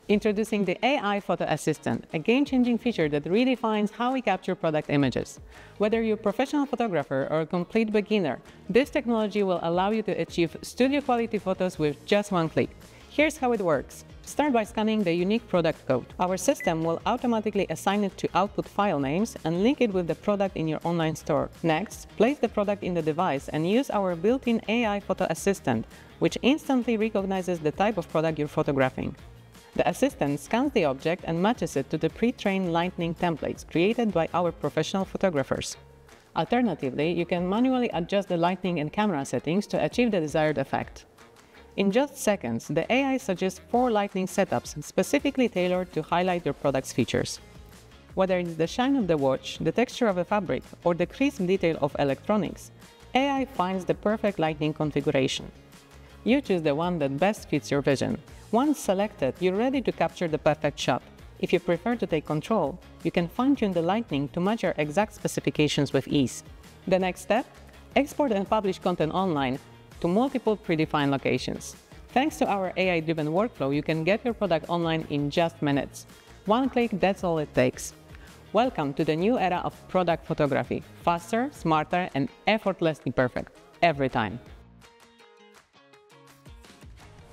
Introducing the AI Photo Assistant, a game-changing feature that redefines how we capture product images. Whether you're a professional photographer or a complete beginner, this technology will allow you to achieve studio-quality photos with just one click. Here's how it works. Start by scanning the unique product code. Our system will automatically assign it to output file names and link it with the product in your online store. Next, place the product in the device and use our built-in AI Photo Assistant, which instantly recognizes the type of product you're photographing. The assistant scans the object and matches it to the pre-trained lighting templates created by our professional photographers. Alternatively, you can manually adjust the lighting and camera settings to achieve the desired effect. In just seconds, the AI suggests 4 lighting setups specifically tailored to highlight your product's features. Whether it's the shine of the watch, the texture of a fabric, or the crisp detail of electronics, AI finds the perfect lighting configuration. You choose the one that best fits your vision. Once selected, you're ready to capture the perfect shot. If you prefer to take control, you can fine-tune the lighting to match your exact specifications with ease. The next step? Export and publish content online to multiple predefined locations. Thanks to our AI-driven workflow, you can get your product online in just minutes. One click, that's all it takes. Welcome to the new era of product photography. Faster, smarter, and effortlessly perfect. Every time.